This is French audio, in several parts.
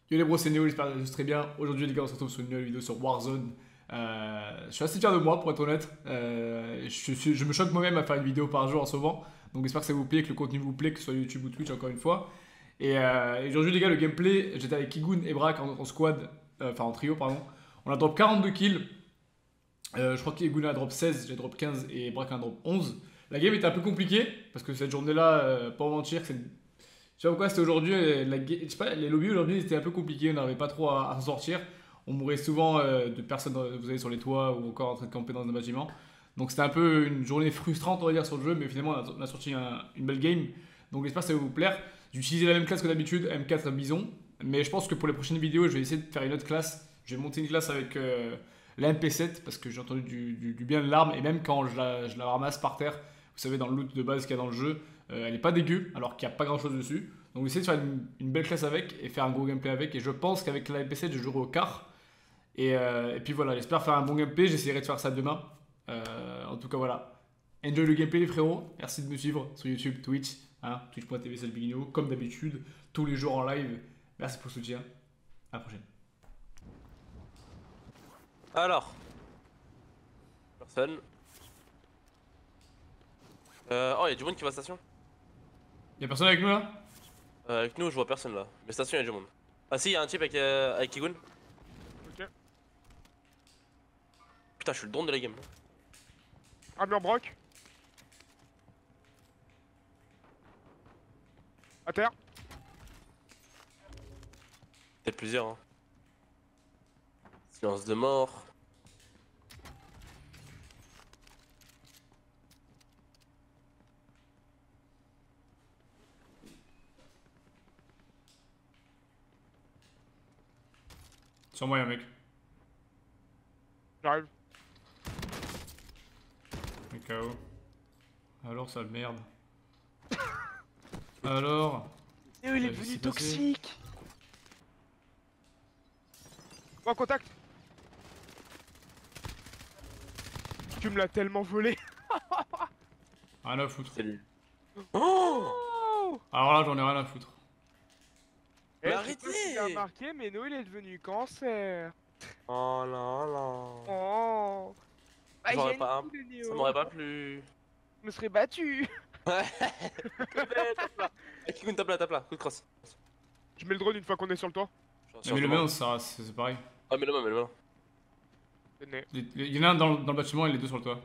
Yo les bros, c'est Néo, j'espère que vous allez tous très bien. Aujourd'hui les gars, on se retrouve sur une nouvelle vidéo sur Warzone. Je suis assez fier de moi pour être honnête. Je me choque moi-même à faire une vidéo par jour en ce moment. Donc j'espère que ça vous plaît, que le contenu vous plaît, que ce soit YouTube ou Twitch encore une fois. Et aujourd'hui les gars, le gameplay, j'étais avec Kigun et Brack en squad, enfin en trio pardon. On a drop 42 kills. Je crois que Kigun a drop 16, j'ai drop 15 et Brack a drop 11. La game était un peu compliquée parce que cette journée-là, pas mentir, c'est. Je sais pas pourquoi c'était aujourd'hui, je sais pas, les lobbies aujourd'hui étaient un peu compliqués, on n'arrivait pas trop à s'en sortir. On mourait souvent de personnes, vous savez, sur les toits ou encore en train de camper dans un bâtiment. Donc c'était un peu une journée frustrante, on va dire, sur le jeu, mais finalement on a sorti une belle game. Donc j'espère que ça va vous plaire. J'ai utilisé la même classe que d'habitude, M4 Bison. Mais je pense que pour les prochaines vidéos, je vais essayer de faire une autre classe. Je vais monter une classe avec la MP7 parce que j'ai entendu du bien de l'arme. Et même quand je la ramasse par terre, vous savez, dans le loot de base qu'il y a dans le jeu, elle est pas dégueu alors qu'il n'y a pas grand chose dessus. Donc essayer de faire une belle classe avec et faire un gros gameplay avec. Et je pense qu'avec la MP7, je jouerai au quart. Et puis voilà, j'espère faire un bon gameplay. J'essaierai de faire ça demain. En tout cas, voilà. Enjoy le gameplay, les frérots. Merci de me suivre sur YouTube, Twitch, hein, twitch.tv/bigno, comme d'habitude, tous les jours en live. Merci pour le soutien. À la prochaine. Alors, personne. Oh, y'a du monde qui va à station. Y'a personne avec nous là? Avec nous, je vois personne là. Mais station, y'a du monde. Ah, si, y'a un type avec Kigun. Ok. Putain, je suis le don de la game. Armure broc. À terre. Peut-être plusieurs, hein. Silence de mort. Sur moi, y'a un mec. J'arrive. Un KO. Alors, sale merde. Alors. Et il est Qu'est-ce qui devenu s'est passé toxique. En contact. Tu me l'as tellement volé. Rien à foutre. C'est lui. Oh, Oh. Alors là, j'en ai rien à foutre. Eh, Mais je sais arrêtez. pas si t'as remarqué, mais Noé il est devenu cancer. Oh là là. Oh. Bah, J'aurais j'ai pas une couille de Néo. Ça m'aurait pas plu. Je me serais battu. Ouais. Tape là. Kigun, tape là, tape là. Coup de crosse. Je mets le drone une fois qu'on est sur le toit. Mais le même, c'est pareil. Ah, mais le même, mais le même. Tenez. Il y en a un dans le bâtiment et les deux sur le toit.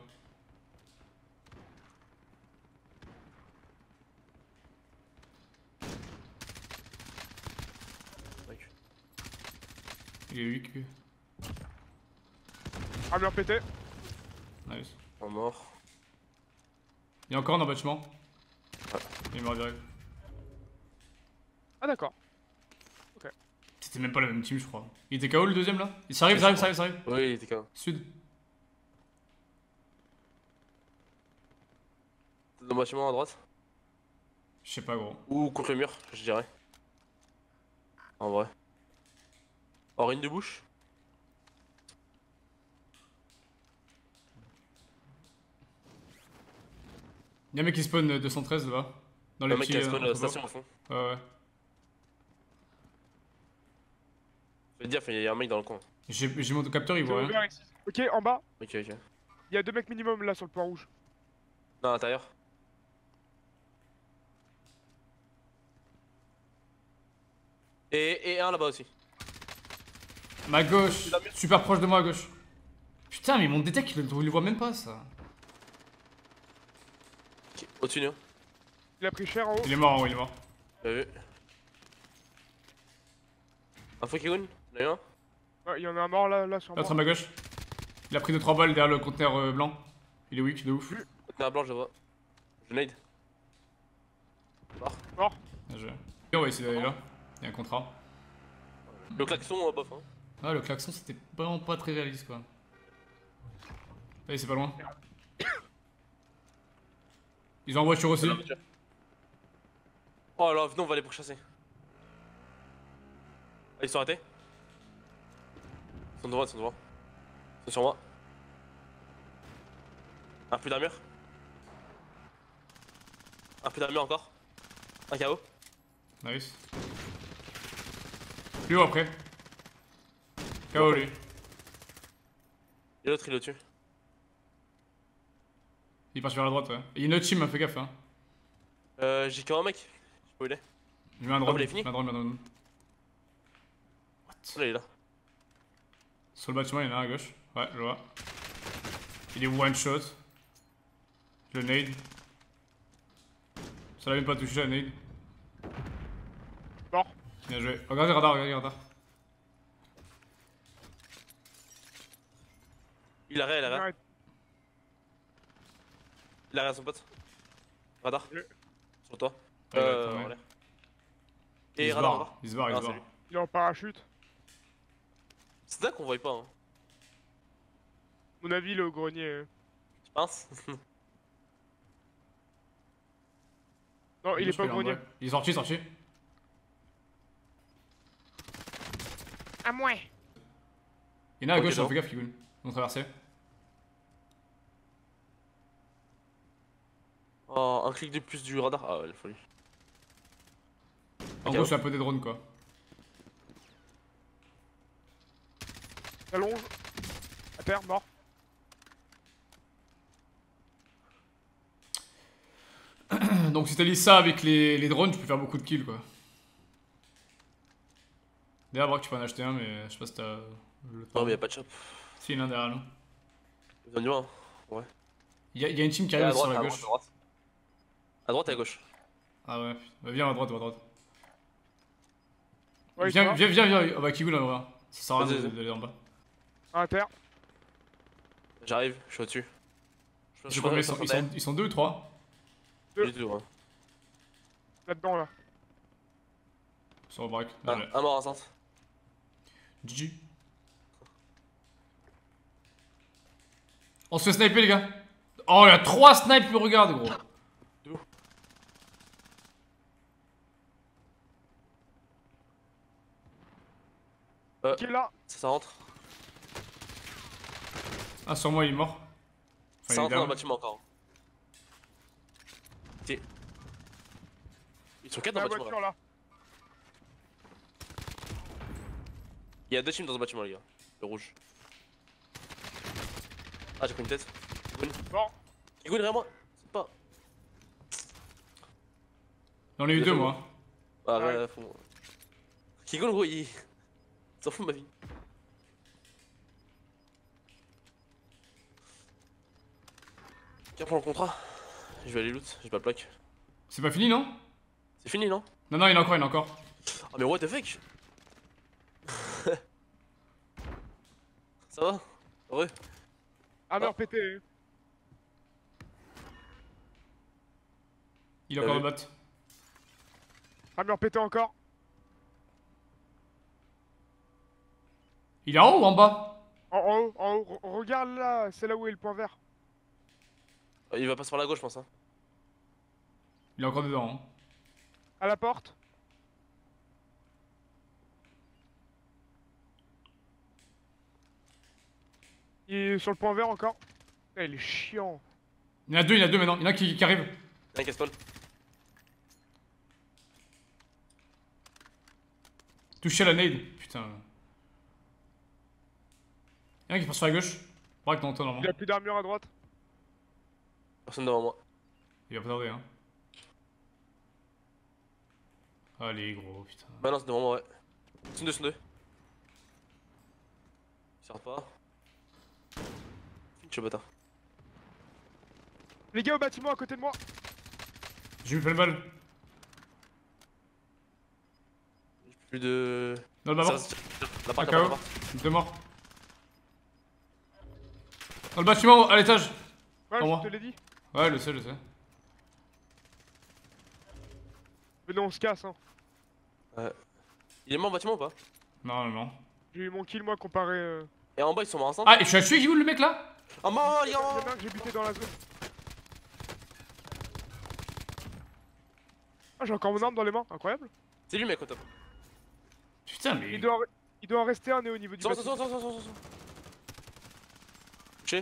Il est 8 que. Armure pété. Nice. En mort. Il y a encore un dans le bâtiment. Ouais. Il est mort direct. Ah d'accord. C'était même pas la même team, je crois. Il était KO le deuxième là? Ça arrive, ça arrive, ça arrive, ça arrive. Oui, il était KO. Sud. Dans le bâtiment à droite. Je sais pas, gros. Ou contre le mur, je dirais. En vrai. Hors une de bouche. Y'a un mec qui spawn 213 là-bas. Dans les Le mec qui a spawn la entrepôts. station au fond. Ouais, ouais. Fais dire, il y a un mec dans le coin. J'ai mon capteur, il C'est voit rien. ouvert ici. Ok, en bas. Ok, ok. Il y a 2 mecs minimum là sur le point rouge. Non, à l'intérieur. Et un là-bas aussi. Ma gauche, super proche de moi à gauche. Putain, mais mon détect, il le voit même pas ça. Ok, au-dessus, nous. Il a pris cher en haut. Il est mort en haut, il est mort. Bien vu. Info Kigun, il y en a un. Ouais, il y en a un mort là sur L'autre à moi. ma gauche. Il a pris 2-3 balles derrière le conteneur blanc. Il est weak de ouf. Conteneur blanc, je le vois. Je nade. Mort. Bien joué. Et on va essayer d'aller là. Il y a un contrat. Le klaxon, bof. Hein. Ah, le klaxon, c'était vraiment pas très réaliste quoi. Allez, c'est pas loin. Ils ont en voiture aussi. Oh là, venons, on va aller pourchasser. Ah, ils sont arrêtés. Ils sont devant, ils sont devant. Ils sont sur moi. Un plus d'armure. Un plus d'armure encore. Un KO. Nice. Plus haut après. KO lui. Et l'autre il est au-dessus. Il part vers la droite, ouais. Il y a une autre team, fais gaffe, hein. J'ai qu'un mec. Je sais pas où il est. Je mets un Ah, drone. vous l'avez fini Un drone, un drone. Là il est là. Sur le bâtiment, il y en a un à gauche. Ouais, je vois. Il est one shot. Je le nade. Ça l'a même pas touché la nade. Mort. Bien joué. Regardez le radar, regardez le radar. Il a rien, il a rien. Arrête. Il a rien son pote. Radar. Ouais. Sur toi. Ouais, ouais. En l'air. Il Et se radar, barre, radar. il se barre, il Ah, se barre. salut. Il est en parachute. C'est ça qu'on voit pas, hein. À mon avis, le grenier. Tu penses? Non, il est Je pas au peux grenier. l'envoyer. Il est sorti, sorti. À moi. Il y en a à Ok, gauche, non. fais gaffe, Kigoun. Ils ont traversé. Oh, un clic de plus du radar. Ah ouais, la folie. En Ok, gros, ouais. c'est un peu des drones, quoi. Allonge. À terre, mort. Donc, si t'allies ça avec les drones, tu peux faire beaucoup de kills, quoi. D'ailleurs, Brock, tu peux en acheter un, mais je sais pas si t'as le temps. Non, mais y'a pas de shop. Si, il y en a un derrière nous. Viens du moins. Ouais. Il y a une team qui Et arrive à droite, sur la à gauche. droite, à droite. À droite et à gauche. Ah ouais, bah, viens à droite, à droite. Ouais, Viens, il viens, viens, viens. Ah bah, Kigoun, là, voilà. Ça sert à rien Vas-y, vas-y. d'aller en bas. À terre. J'arrive, je suis au-dessus. Je sais pas, mais ils sont deux ou trois Du tout, hein. Là-dedans, là. sur le break. Un mort enceinte. GG. On se fait sniper, les gars. Oh, il y a 3 snipes, regarde, gros. D'où? Qui est là? Ça rentre. Ah, sur moi, il est mort. Enfin, Ça il est rentre dans le down. bâtiment encore. Ok. Ils sont 4 dans La le bâtiment voiture, là. là. Il y a 2 teams dans ce bâtiment, les gars. Le rouge. Ah, j'ai pris une tête. Mort. Kigoun derrière moi. C'est pas. J'en ai eu Il a deux, fait moi. Ah, Ouais. ouais, faut. Kigoun, gros, il s'en fout de ma vie. Tiens, prends le contrat. Je vais aller loot, j'ai pas de plaque. C'est pas fini, non? C'est fini, non? Non, non, il y en a encore, il y en a encore. Ah, mais what the fuck? Ça va? Heureux? Hammer pété. Il a T'as encore vu? le bot. Hammer pété encore. Il est en haut ou en bas? En haut, en haut. Regarde là, c'est là où est le point vert. Il va passer par la gauche, je pense. Hein. Il est encore dedans. Hein. À la porte. Il est sur le point vert encore. Eh, il est chiant. Il y en a deux, il y en a deux maintenant. Il y en a un qui arrive. Il y a un qui spawn. Touché à la nade. Putain. Il y en a un qui passe sur la gauche. Braque dans toi, Il normalement. a plus d'armure à droite. Personne devant moi. Il va pas tarder, hein. Allez, gros, putain. Bah non, c'est devant moi, ouais. Sont deux. Ils sortent pas. Finch, bâtard. Les gars au bâtiment à côté de moi. J'ai mis plein de balles. J'ai plus de. Dans le bas. La part, KO. Deux morts. Dans le bâtiment, à l'étage. Ouais, Pour moi. je te l'ai dit. Ouais, je sais, je sais. Mais non, on se casse, hein. Il est mort en bâtiment ou pas? Non, non, non. J'ai eu mon kill, moi, comparé. Et en bas, ils sont morts ensemble. Ah, et je suis à tuer, qui est où le mec là? Ah, mort, les Il y en gars! a un que j'ai buté dans la zone. Ah, j'ai encore mon arme dans les mains, incroyable. C'est lui, mec, au top. Putain, mais. Il doit en rester un et au niveau du Sors. bâtiment. Touché.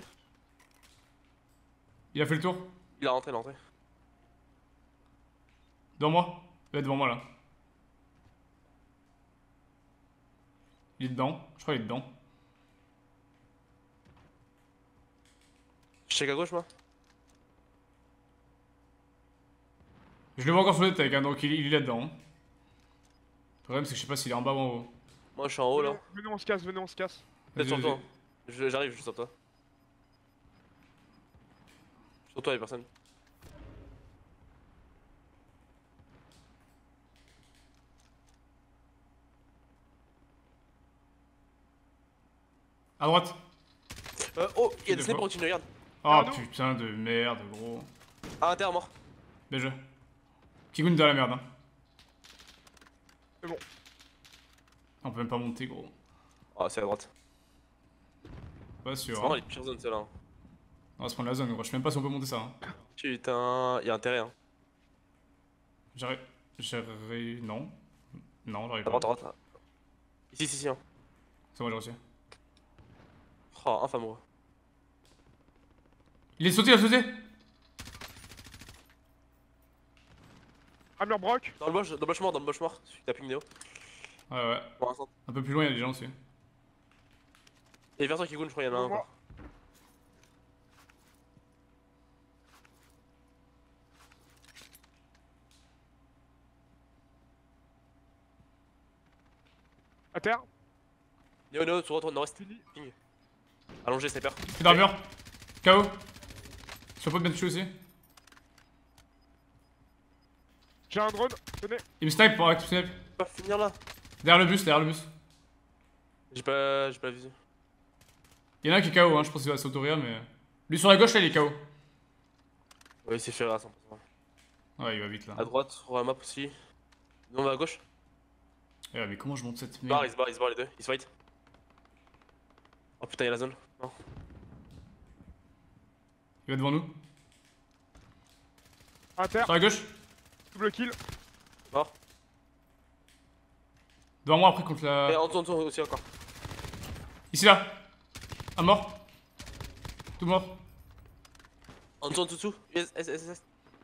Il a fait le tour. Il a rentré, il a rentré. Devant moi. Il est devant moi là. Il est dedans. Je crois qu'il est dedans. Je check à gauche, moi. Je le vois encore sous les tech, hein, donc il est là-dedans. Le problème, c'est que je sais pas s'il est en bas ou en haut. Moi, je suis en haut là. Venez, on se casse, venez, on se casse. Peut-être sur Vas-y, toi. J'arrive juste sur toi. Sur toi, y'a personne. À droite. Oh, y'a des de snipers quoi au-dessus, regarde. Oh Ah, non. putain de merde, gros. Ah, inter mort. Bien joué. Kigun dans la merde, hein. C'est bon. On peut même pas monter, gros. Ah, c'est à droite. Pas C'est sûr. vraiment Hein. les pires zones, celle-là. Hein. On va se prendre la zone, gros. Je sais même pas si on peut monter ça. Hein. Putain, y'a intérêt, hein. J'arrive. Non. Non, j'arrive À pas. droite, à droite. Ici, ici, ici, hein. C'est bon, j'ai reçu. Oh, infâme. Il est sauté, il a sauté. Hammer Brock. Dans le bush mort, T'as plus Néo. Ouais. Pour l'instant. Un peu plus loin, il y a des gens aussi. Et vers toi, Kigun, je crois, y'en a un encore. À terre. Néo, sur toi, nord-est. Ping. Allongé, sniper. Plus d'armure. KO. Sur pas de bien tuer aussi. J'ai un drone, tenez. Il me snipe pour active snipe. Je peux pas finir là. Derrière le bus. J'ai pas visé. Il y en a un qui est KO, hein. Je pense qu'il va s'autorir, mais. Lui sur la gauche, là, il est KO. Ouais, c'est fait à 100%. Ouais, il va vite là. À droite, sur la map aussi. Nous, on va à gauche. Ouais, mais comment je monte cette Il merde? se barre les deux. Ils se fight. Oh putain, y'a la zone. Non. Il va devant nous. À terre. Sur la gauche. Double kill. Mort. Devant moi après contre Et la. en dessous aussi encore. Ici là. Un mort. Tout mort. En dessous. S.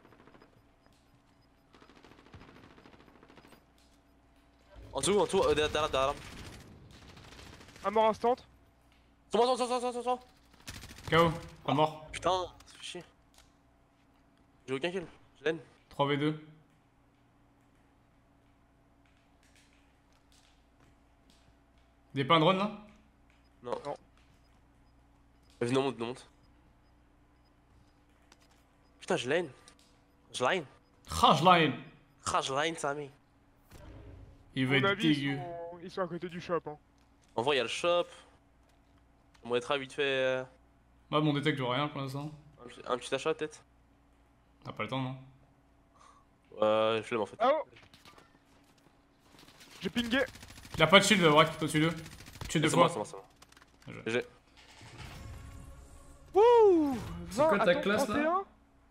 En dessous, derrière. Un mort instant. Sur moi. KO. Un mort. Putain, ça fait chier. J'ai aucun kill. Je l'aime. 3v2. Il y a pas un drone là? Non. Non. Vas-y, non monte. Putain, je l'aime. Rajline. Je l'aime, Samy. Il À va mon être avis, dégueu. ils sont à côté du shop. Hein. En vrai, y'a le shop. On va être vite fait. Moi, mon détect, je vois rien pour l'instant. Un petit achat peut-être. T'as pas le temps, non? Je l'aime en fait. Ah oh. J'ai pingé. Il a pas de shield, Brack, toi dessus d'eux. Tue deux C'est moi. fois. J'ai. Wouh. C'est quoi ta attends, classe, là 31.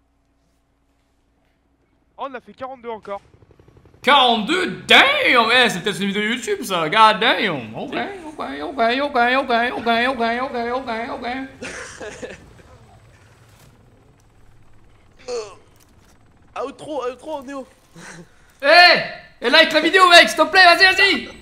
Oh, on a fait 42 encore. 42? Damn! Eh, c'est peut-être une vidéo YouTube ça, god damn! Ok. Outro, Néo. Eh! Et like la vidéo, mec, s'il te plaît, vas-y!